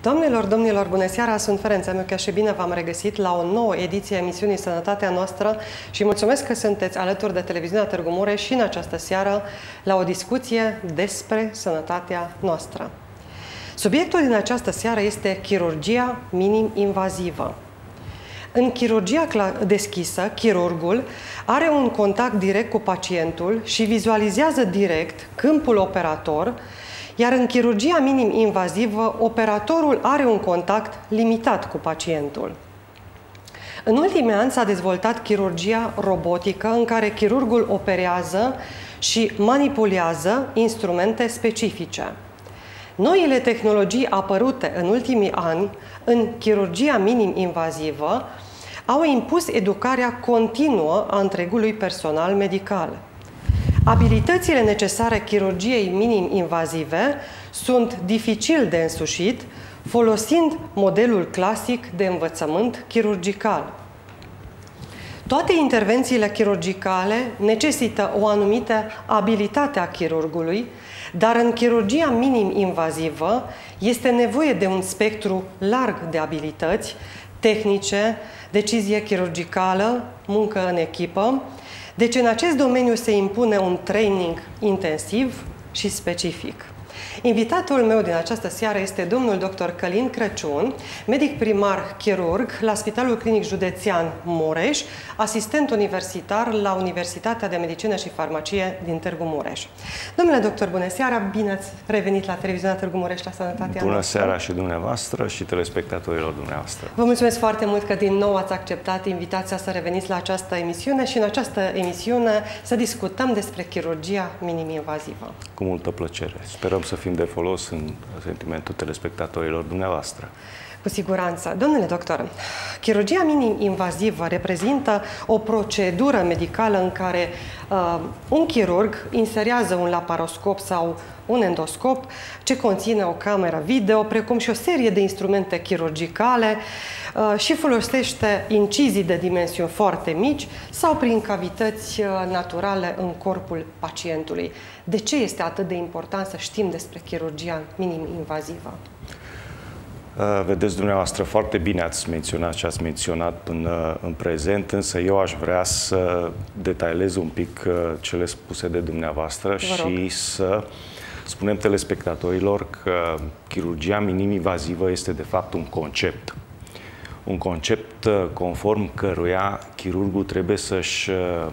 Doamnelor, domnilor, bună seara! Sunt Ferența Miucă și bine v-am regăsit la o nouă ediție a emisiunii Sănătatea Noastră și mulțumesc că sunteți alături de televiziunea Târgu Mureș și în această seară la o discuție despre sănătatea noastră. Subiectul din această seară este chirurgia minim-invazivă. În chirurgia deschisă, chirurgul are un contact direct cu pacientul și vizualizează direct câmpul operator, iar în chirurgia minim-invazivă, operatorul are un contact limitat cu pacientul. În ultimii ani s-a dezvoltat chirurgia robotică, în care chirurgul operează și manipulează instrumente specifice. Noile tehnologii apărute în ultimii ani în chirurgia minim-invazivă au impus educarea continuă a întregului personal medical. Abilitățile necesare chirurgiei minim-invazive sunt dificil de însușit, folosind modelul clasic de învățământ chirurgical. Toate intervențiile chirurgicale necesită o anumită abilitate a chirurgului, dar în chirurgia minim-invazivă este nevoie de un spectru larg de abilități tehnice, decizie chirurgicală, muncă în echipă. Deci în acest domeniu se impune un training intensiv și specific. Invitatul meu din această seară este domnul dr. Călin Crăciun, medic primar chirurg la Spitalul Clinic Județean Mureș, asistent universitar la Universitatea de Medicină și Farmacie din Târgu Mureș. Domnule doctor, bună seara! Bine ați revenit la televiziunea Târgu Mureș, la Sănătatea Bună noastră. Seara și dumneavoastră și telespectatorilor dumneavoastră. Vă mulțumesc foarte mult că din nou ați acceptat invitația să reveniți la această emisiune și în această emisiune să discutăm despre chirurgia minim-invazivă. Cu multă plăcere. Sperăm să fim de folos în sentimentul telespectatorilor dumneavoastră. Cu siguranță. Domnule doctor, chirurgia minim-invazivă reprezintă o procedură medicală în care un chirurg inserează un laparoscop sau un endoscop ce conține o cameră video, precum și o serie de instrumente chirurgicale și folosește incizii de dimensiuni foarte mici sau prin cavități naturale în corpul pacientului. De ce este atât de important să știm despre chirurgia minim-invazivă? Vedeți dumneavoastră, foarte bine ați menționat ce ați menționat până în prezent, însă eu aș vrea să detaliez un pic cele spuse de dumneavoastră și să spunem telespectatorilor că chirurgia minim-invazivă este de fapt un concept. Un concept conform căruia chirurgul trebuie să-și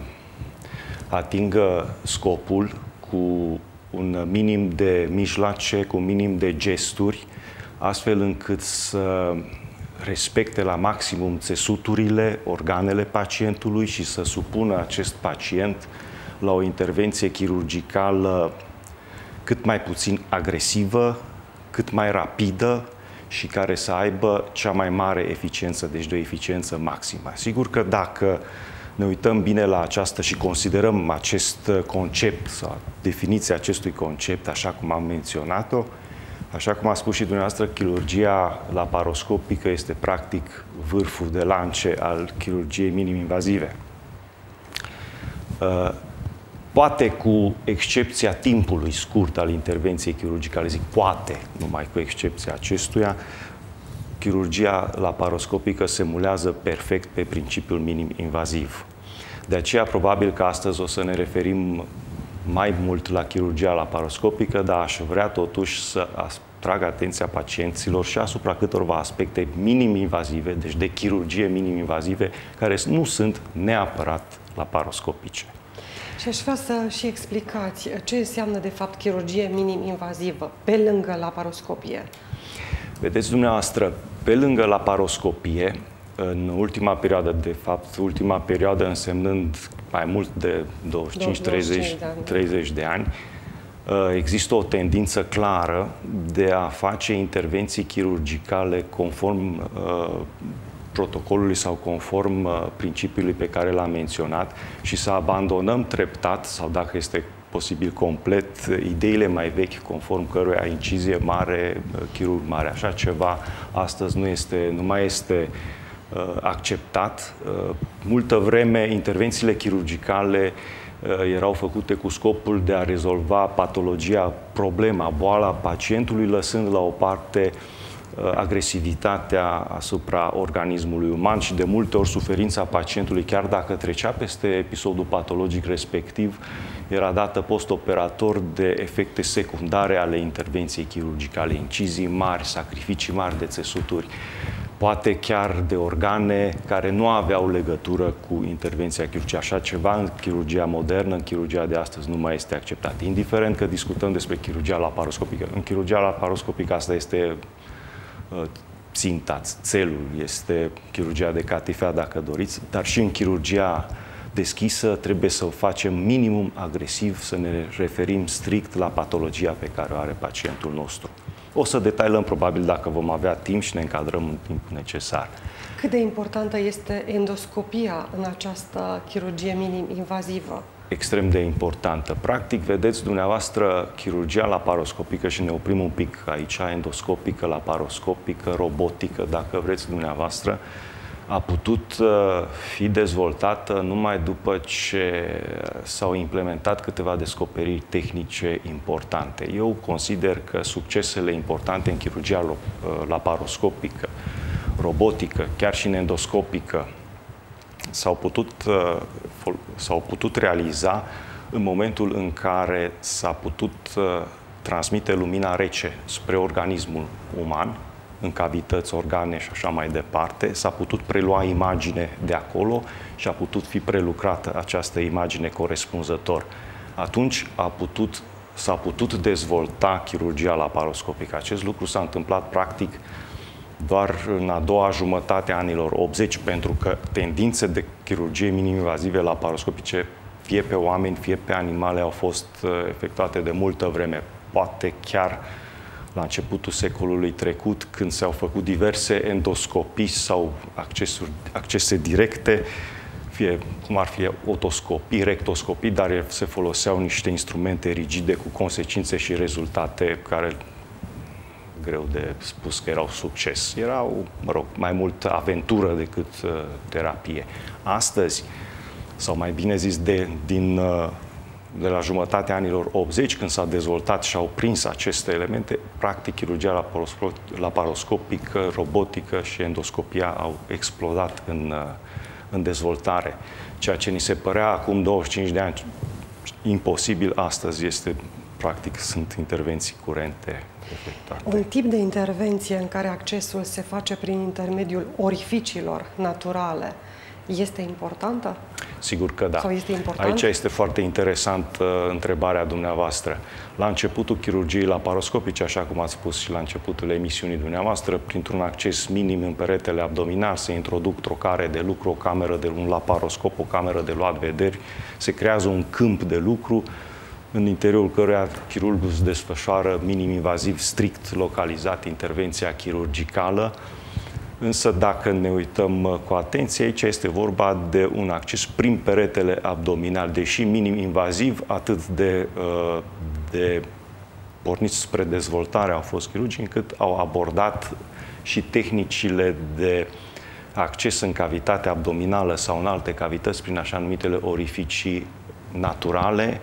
atingă scopul cu un minim de mijloace, cu un minim de gesturi, astfel încât să respecte la maximum țesuturile, organele pacientului și să supună acest pacient la o intervenție chirurgicală cât mai puțin agresivă, cât mai rapidă și care să aibă cea mai mare eficiență, deci de o eficiență maximă. Sigur că dacă ne uităm bine la aceasta și considerăm acest concept sau definiția acestui concept, așa cum am menționat-o, așa cum a spus și dumneavoastră, chirurgia laparoscopică este practic vârful de lance al chirurgiei minim-invazive. Poate cu excepția timpului scurt al intervenției chirurgicale, zic poate, numai cu excepția acestuia, chirurgia laparoscopică se mulează perfect pe principiul minim-invaziv. De aceea, probabil că astăzi o să ne referim mai mult la chirurgia laparoscopică, dar aș vrea totuși să atrag atenția pacienților și asupra câtorva aspecte minim-invazive, deci de chirurgie minim-invazive, care nu sunt neapărat laparoscopice. Și aș vrea să și explicați ce înseamnă de fapt chirurgie minim-invazivă, pe lângă laparoscopie. Vedeți dumneavoastră, pe lângă laparoscopie, în ultima perioadă, de fapt, ultima perioadă însemnând mai mult de 25-30 de ani, există o tendință clară de a face intervenții chirurgicale conform protocolului sau conform principiului pe care l-am menționat și să abandonăm treptat, sau dacă este posibil complet, ideile mai vechi conform căruia incizie mare, chirurg mare. Așa ceva astăzi nu mai este acceptat. Multă vreme intervențiile chirurgicale erau făcute cu scopul de a rezolva patologia, problema, boala pacientului, lăsând la o parte agresivitatea asupra organismului uman și de multe ori suferința pacientului, chiar dacă trecea peste episodul patologic respectiv, era dată postoperator de efecte secundare ale intervenției chirurgicale, incizii mari, sacrificii mari de țesuturi, poate chiar de organe care nu aveau legătură cu intervenția chirurgicală. Așa ceva în chirurgia modernă, în chirurgia de astăzi, nu mai este acceptat. Indiferent că discutăm despre chirurgia laparoscopică. În chirurgia laparoscopică asta este ținta, țelul, este chirurgia de catifea, dacă doriți, dar și în chirurgia deschisă trebuie să o facem minimum agresiv, să ne referim strict la patologia pe care o are pacientul nostru. O să detailăm probabil dacă vom avea timp și ne încadrăm în timpul necesar. Cât de importantă este endoscopia în această chirurgie minim-invazivă? Extrem de importantă. Practic, vedeți dumneavoastră, chirurgia laparoscopică, și ne oprim un pic aici, endoscopică, laparoscopică, robotică, dacă vreți dumneavoastră, a putut fi dezvoltată numai după ce s-au implementat câteva descoperiri tehnice importante. Eu consider că succesele importante în chirurgia laparoscopică, robotică, chiar și în endoscopică, s-au putut realiza în momentul în care s-a putut transmite lumina rece spre organismul uman, în cavități, organe și așa mai departe, s-a putut prelua imagine de acolo și a putut fi prelucrată această imagine corespunzător. Atunci s-a putut dezvolta chirurgia laparoscopică. Acest lucru s-a întâmplat practic doar în a doua jumătate a anilor 80, pentru că tendințe de chirurgie minim-invazive laparoscopice, fie pe oameni, fie pe animale, au fost efectuate de multă vreme. Poate chiar la începutul secolului trecut, când s-au făcut diverse endoscopii sau accese directe, fie cum ar fi otoscopii, rectoscopii, dar se foloseau niște instrumente rigide cu consecințe și rezultate care greu de spus că erau succes. Erau, mă rog, mai mult aventură decât terapie. Astăzi, sau mai bine zis, de la jumătatea anilor 80, când s-a dezvoltat și au prins aceste elemente, practic chirurgia laparoscopică, robotică și endoscopia au explodat în dezvoltare. Ceea ce ni se părea acum 25 de ani imposibil, astăzi sunt intervenții curente efectuate. Un tip de intervenție în care accesul se face prin intermediul orificiilor naturale este importantă? Sigur că da. Sau este important? Aici este foarte interesantă întrebarea dumneavoastră. La începutul chirurgiei laparoscopice, așa cum ați spus și la începutul emisiunii dumneavoastră, printr-un acces minim în peretele abdominal se introduc trocare de lucru, o cameră de un laparoscop, o cameră de luat vederi, se creează un câmp de lucru în interiorul căruia chirurgul își desfășoară minim-invaziv, strict localizat intervenția chirurgicală. Însă, dacă ne uităm cu atenție, aici este vorba de un acces prin peretele abdominal, deși minim-invaziv, atât de porniți spre dezvoltare au fost chirurgii, încât au abordat și tehnicile de acces în cavitatea abdominală sau în alte cavități prin așa numitele orificii naturale,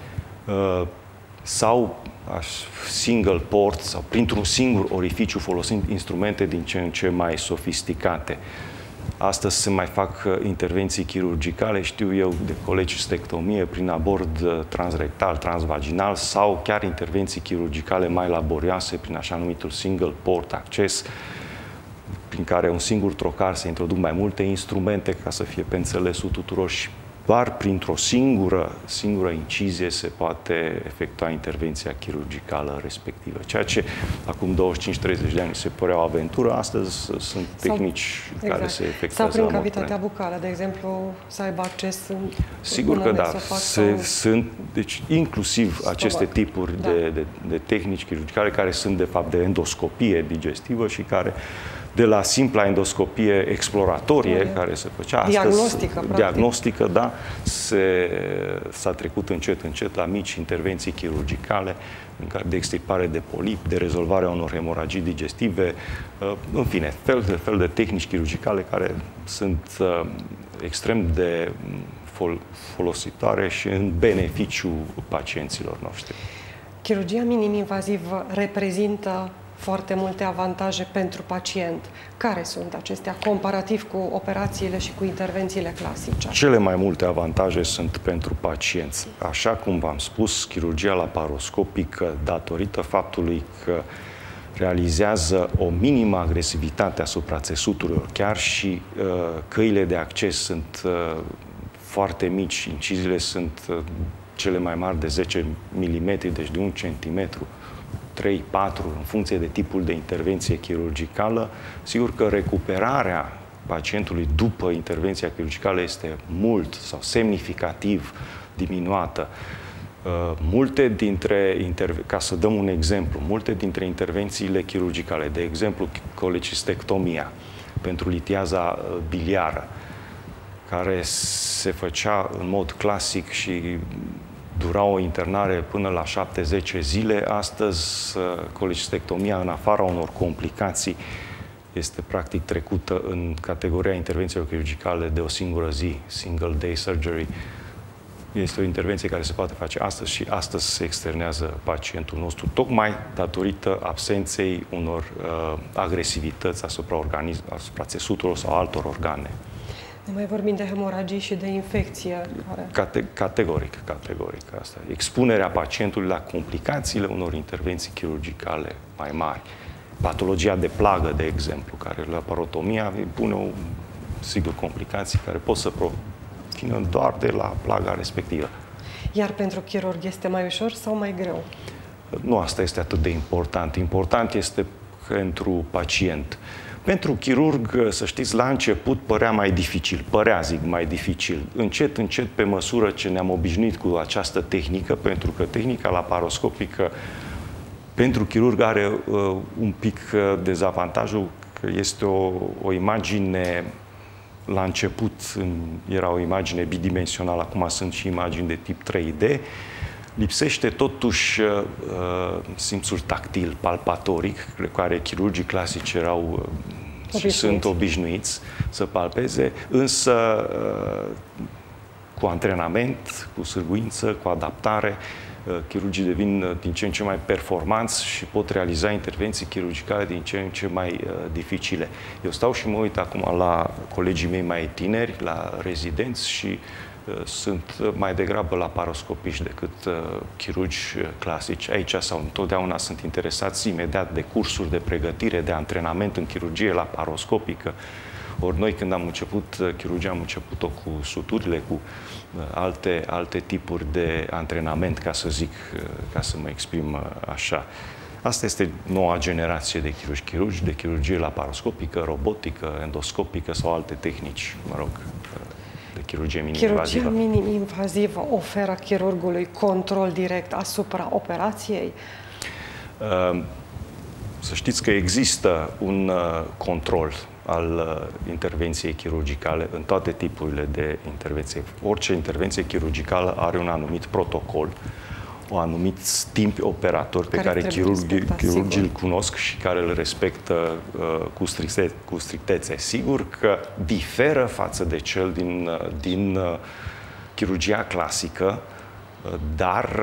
sau single port sau printr-un singur orificiu, folosind instrumente din ce în ce mai sofisticate. Astăzi se mai fac intervenții chirurgicale, știu eu, de colecistectomie prin abord transrectal, transvaginal sau chiar intervenții chirurgicale mai laborioase prin așa numitul single port acces, prin care un singur trocar se introduc mai multe instrumente ca să fie pe înțelesul tuturor și doar printr-o singură incizie se poate efectua intervenția chirurgicală respectivă. Ceea ce acum 25-30 de ani se părea o aventură, astăzi sunt tehnici care se efectuează. Sau prin cavitatea bucală, de exemplu, să aibă acces în Sigur că da. Deci, inclusiv aceste tipuri de tehnici chirurgicale care sunt, de fapt, de endoscopie digestivă și care de la simpla endoscopie exploratorie, care se făcea astăzi, diagnostică, da, s-a trecut încet la mici intervenții chirurgicale de extirpare de polip, de rezolvarea unor hemoragii digestive, în fine, fel de tehnici chirurgicale care sunt extrem de folositoare și în beneficiu pacienților noștri. Chirurgia minim-invazivă reprezintă foarte multe avantaje pentru pacient. Care sunt acestea, comparativ cu operațiile și cu intervențiile clasice? Cele mai multe avantaje sunt pentru pacienți. Așa cum v-am spus, chirurgia laparoscopică, datorită faptului că realizează o minimă agresivitate asupra țesuturilor, chiar și căile de acces sunt foarte mici, inciziile sunt cele mai mari de 10 mm, deci de 1 cm, 3, 4, în funcție de tipul de intervenție chirurgicală. Sigur că recuperarea pacientului după intervenția chirurgicală este mult sau semnificativ diminuată. Ca să dăm un exemplu, multe dintre intervențiile chirurgicale, de exemplu colecistectomia pentru litiaza biliară, care se făcea în mod clasic și dura o internare până la 7-10 zile, astăzi colecistectomia, în afara unor complicații, este practic trecută în categoria intervențiilor chirurgicale de o singură zi, single day surgery. Este o intervenție care se poate face astăzi și astăzi se externează pacientul nostru, tocmai datorită absenței unor agresivități asupra țesuturilor sau altor organe. Ne mai vorbim de hemoragii și de infecție. Categoric. Asta. Expunerea pacientului la complicațiile unor intervenții chirurgicale mai mari. Patologia de plagă, de exemplu, care laparotomia pune, sigur, complicații care pot să provină doar de la plaga respectivă. Iar pentru chirurg este mai ușor sau mai greu? Nu asta este atât de important. Important este pentru pacient. Pentru chirurg, să știți, la început părea mai dificil, mai dificil. Încet, încet, pe măsură ce ne-am obișnuit cu această tehnică, pentru că tehnica laparoscopică pentru chirurg are un pic dezavantajul că este o imagine, la început era o imagine bidimensională, acum sunt și imagini de tip 3D, lipsește totuși simțul tactil, palpatoric, cu care chirurgii clasici erau și sunt obișnuiți să palpeze, însă cu antrenament, cu sârguință, cu adaptare, chirurgii devin din ce în ce mai performanți și pot realiza intervenții chirurgicale din ce în ce mai dificile. Eu stau și mă uit acum la colegii mei mai tineri, la rezidenți și sunt mai degrabă laparoscopiști decât chirurgi clasici. Aici sau întotdeauna sunt interesați imediat de cursuri de pregătire, de antrenament în chirurgie laparoscopică. Ori noi, când am început chirurgia, am început-o cu suturile, cu alte tipuri de antrenament, ca să zic, ca să mă exprim așa. Asta este noua generație de chirurgi, de chirurgie laparoscopică, robotică, endoscopică sau alte tehnici, mă rog, de chirurgie minim-invazivă. Chirurgia minim-invazivă oferă chirurgului control direct asupra operației? Să știți că există un control al intervenției chirurgicale în toate tipurile de intervenție. Orice intervenție chirurgicală are un anumit protocol, un anumit timp operator pe care chirurgii îl cunosc și care îl respectă cu strictețe. Sigur că diferă față de cel din chirurgia clasică, dar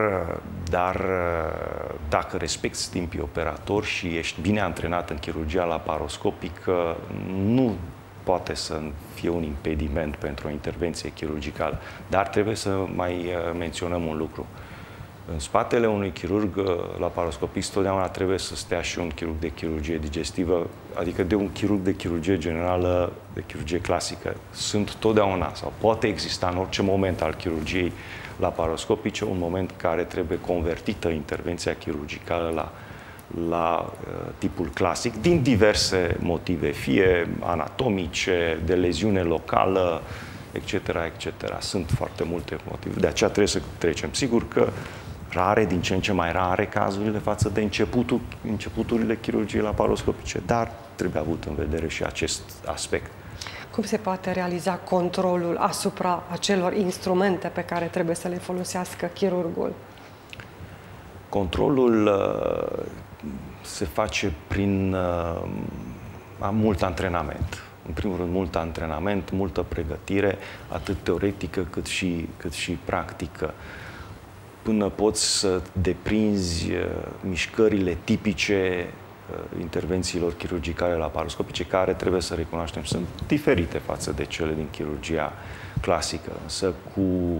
dacă respecti timpii operator și ești bine antrenat în chirurgia laparoscopică, nu poate să fie un impediment pentru o intervenție chirurgicală. Dar trebuie să mai menționăm un lucru. În spatele unui chirurg laparoscopist totdeauna trebuie să stea și un chirurg de chirurgie digestivă, adică de un chirurg de chirurgie generală, de chirurgie clasică. Sunt totdeauna, sau poate exista în orice moment al chirurgiei laparoscopice, un moment care trebuie convertită intervenția chirurgicală la tipul clasic, din diverse motive, fie anatomice, de leziune locală, etc., etc. Sunt foarte multe motive. De aceea trebuie să trecem. Sigur că rare, din ce în ce mai rare cazurile față de începuturile chirurgiei laparoscopice, dar trebuie avut în vedere și acest aspect. Cum se poate realiza controlul asupra acelor instrumente pe care trebuie să le folosească chirurgul? Controlul se face prin mult antrenament. În primul rând, mult antrenament, multă pregătire, atât teoretică cât și practică. Până poți să deprinzi mișcările tipice intervențiilor chirurgicale laparoscopice, care, trebuie să recunoaștem, sunt diferite față de cele din chirurgia clasică, însă cu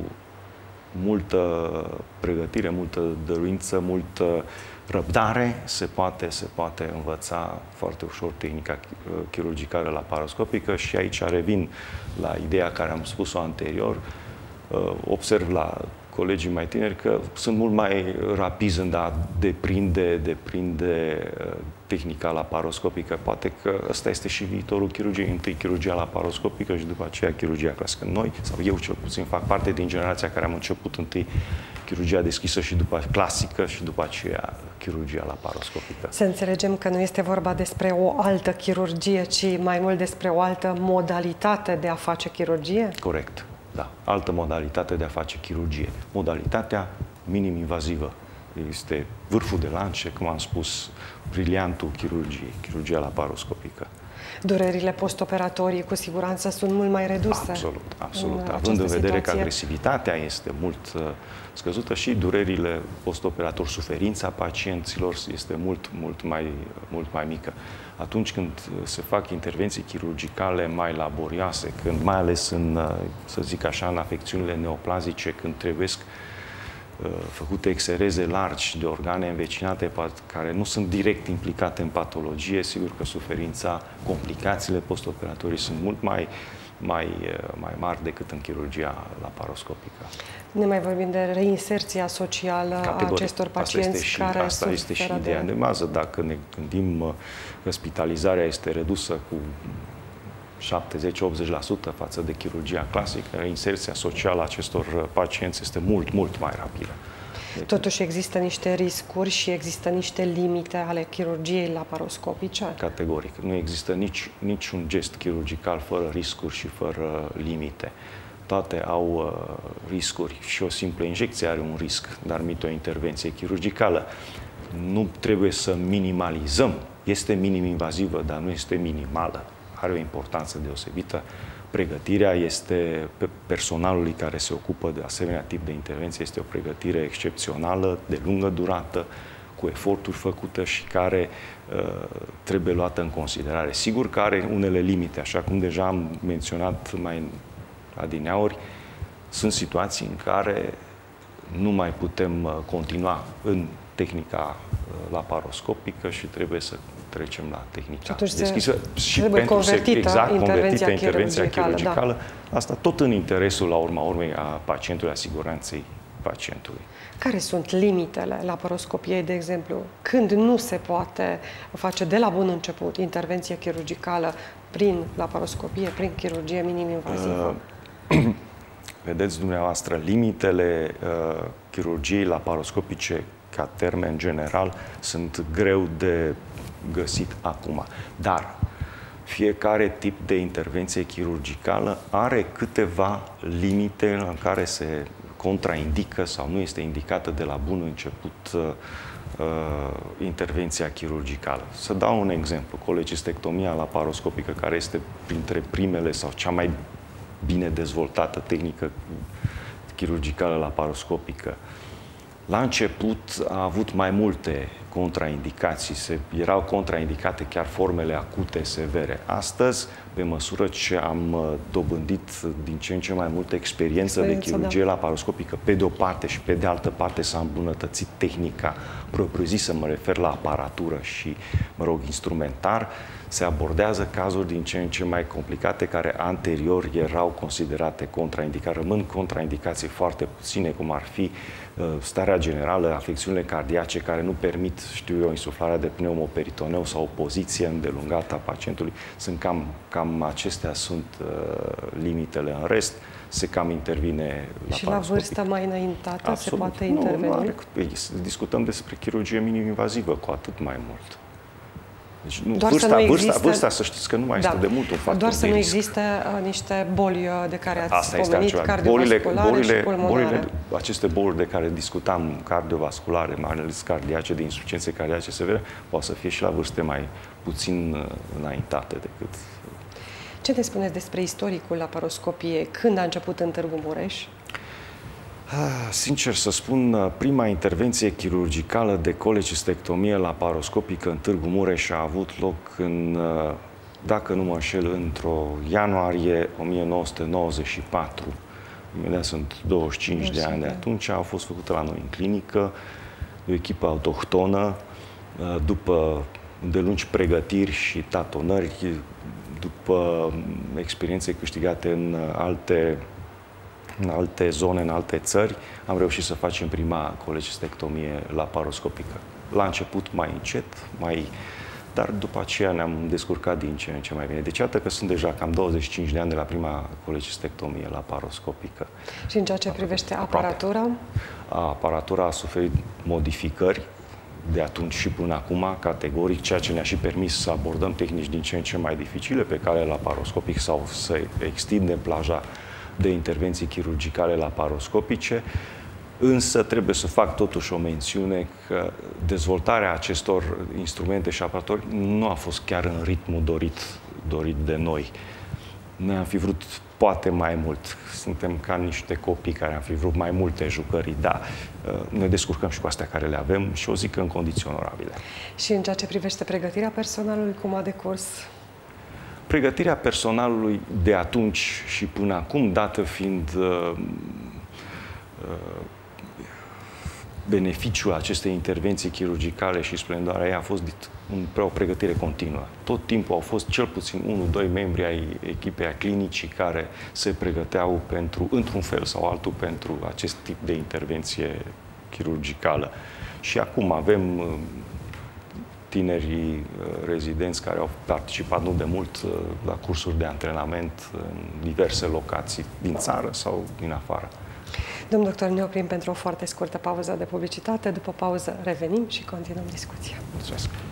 multă pregătire, multă dăruință, multă răbdare se poate învăța foarte ușor tehnica chirurgicală laparoscopică și aici revin la ideea care am spus-o anterior. Observ la colegii mai tineri că sunt mult mai rapizi în a deprinde tehnica laparoscopică. Poate că ăsta este și viitorul chirurgiei. Întâi chirurgia laparoscopică și după aceea chirurgia clasică. Noi, sau eu cel puțin, fac parte din generația care am început întâi chirurgia deschisă și după clasică și după aceea chirurgia laparoscopică. Să înțelegem că nu este vorba despre o altă chirurgie, ci mai mult despre o altă modalitate de a face chirurgie? Corect. Da, altă modalitate de a face chirurgie. Modalitatea minim-invazivă. Este vârful de lance, cum am spus, briliantul chirurgiei, chirurgia laparoscopică. Durerile postoperatorii cu siguranță sunt mult mai reduse. Absolut, absolut. Având în vedere că agresivitatea este mult scăzută și durerile postoperator, suferința pacienților este mult mai mică. Atunci când se fac intervenții chirurgicale mai laborioase, când mai ales să zic așa, în afecțiunile neoplazice, când trebuiesc făcute exereze largi de organe învecinate care nu sunt direct implicate în patologie, sigur că suferința, complicațiile postoperatorii sunt mult mai mari decât în chirurgia laparoscopică. Ne mai vorbim de reinserția socială a acestor pacienți care asta este și ideea de bază. Dacă ne gândim că spitalizarea este redusă cu 70-80% față de chirurgia clasică, reinserția socială a acestor pacienți este mult mai rapidă. Totuși există niște riscuri și există niște limite ale chirurgiei laparoscopice? Categoric. Nu există niciun gest chirurgical fără riscuri și fără limite. Toate au riscuri și o simplă injecție are un risc, dar o intervenție chirurgicală. Nu trebuie să minimalizăm. Este minim-invazivă, dar nu este minimală. Are o importanță deosebită. Pregătirea este pe personalului care se ocupă de asemenea tip de intervenție, este o pregătire excepțională, de lungă durată, cu eforturi făcute și care trebuie luată în considerare. Sigur că are unele limite, așa cum deja am menționat mai adineauri, sunt situații în care nu mai putem continua în tehnica laparoscopică și trebuie să trecem la tehnica deschisă și trebuie convertită intervenția chirurgicală. Da. Asta tot în interesul, la urma urmei, a pacientului, a siguranței pacientului. Care sunt limitele laparoscopiei, de exemplu? Când nu se poate face de la bun început intervenție chirurgicală prin laparoscopie, prin chirurgie minim-invazivă? Vedeți dumneavoastră, limitele chirurgiei laparoscopice ca termen general sunt greu de găsit acum. Dar fiecare tip de intervenție chirurgicală are câteva limite în care se contraindică sau nu este indicată de la bun început intervenția chirurgicală. Să dau un exemplu. Colecistectomia laparoscopică, care este printre primele sau cea mai bine dezvoltată tehnică chirurgicală laparoscopică. La început a avut mai multe contraindicații, erau contraindicate chiar formele acute severe. Astăzi, pe măsură ce am dobândit din ce în ce mai multă experiență de chirurgie laparoscopică, pe de o parte și pe de altă parte s-a îmbunătățit tehnica propriu-zisă, mă refer la aparatură și, mă rog, instrumentar, se abordează cazuri din ce în ce mai complicate care anterior erau considerate contraindicate. Rămân contraindicații foarte puține, cum ar fi starea generală, afecțiunile cardiace care nu permit, știu eu, insuflarea de pneumoperitoneu sau o poziție îndelungată a pacientului. Sunt cam acestea sunt limitele. În rest, se cam intervine la și la vârstă mai înaintată absolut. Se poate interveni? Discutăm despre chirurgie minim-invazivă, cu atât mai mult. Deci vârsta, să știți că nu mai este de mult un factor. Doar să nu existe niște boli de care ați pomenit, cardiovasculare și pulmonare. Aceste boli de care discutam, cardiovasculare, mai ales cardiace, de insuficiențe cardiace severe, poate să fie și la vârste mai puțin înaintate decât... Ce ne spuneți despre istoricul laparoscopiei? Când a început în Târgu Mureș? Sincer să spun, prima intervenție chirurgicală de colecistectomie laparoscopică în Târgu Mureș a avut loc în, dacă nu mă înșel, într-o ianuarie 1994. Imediat sunt 25 de ani de atunci. A fost făcută la noi în clinică, de o echipă autohtonă, după îndelungi pregătiri și tatonări, după experiențe câștigate în alte zone, în alte țări, am reușit să facem prima colecistectomie laparoscopică. La început mai încet, dar după aceea ne-am descurcat din ce în ce mai bine. Deci iată că sunt deja cam 25 de ani de la prima colecistectomie laparoscopică. Și în ceea ce privește aparatura? Aparatura a suferit modificări de atunci și până acum, categoric, ceea ce ne-a și permis să abordăm tehnici din ce în ce mai dificile pe cale laparoscopic sau să extindem plaja de intervenții chirurgicale laparoscopice, însă trebuie să fac totuși o mențiune că dezvoltarea acestor instrumente și aparatori nu a fost chiar în ritmul dorit de noi. Noi am fi vrut poate mai mult. Suntem ca niște copii care am fi vrut mai multe jucării, dar ne descurcăm și cu astea care le avem și o zic în condiții onorabile. Și în ceea ce privește pregătirea personalului, cum a decurs? Pregătirea personalului de atunci și până acum, dată fiind beneficiul acestei intervenții chirurgicale și splendoarea ei, a fost o pregătire continuă. Tot timpul au fost cel puțin 1-2 membri ai echipei a clinicii care se pregăteau într-un fel sau altul pentru acest tip de intervenție chirurgicală. Și acum avem tinerii rezidenți care au participat nu de mult la cursuri de antrenament în diverse locații din țară sau din afară. Domnul doctor, ne oprim pentru o foarte scurtă pauză de publicitate. După pauză revenim și continuăm discuția. Mulțumesc!